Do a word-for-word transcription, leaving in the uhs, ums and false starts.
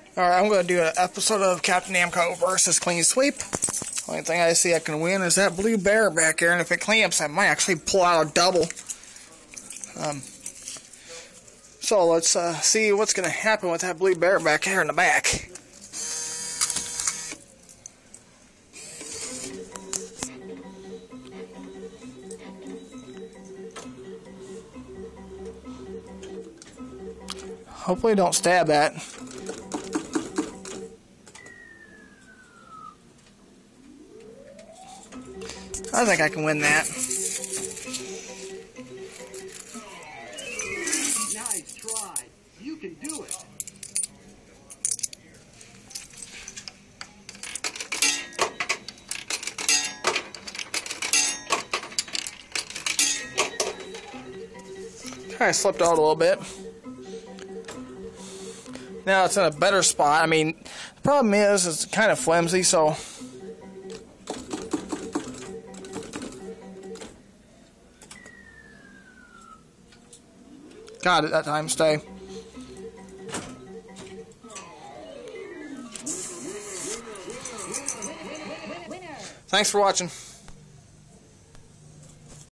Alright, I'm going to do an episode of Captain Namco versus Clean Sweep. Only thing I see I can win is that blue bear back there, and if it clamps, I might actually pull out a double. Um, so let's uh, see what's going to happen with that blue bear back here in the back. Hopefully don't stab that. I think I can win that. Nice try. You can do it. Kind of slipped out a little bit. Now it's in a better spot. I mean, the problem is it's kind of flimsy, so got it that time. Stay. Thanks for watching.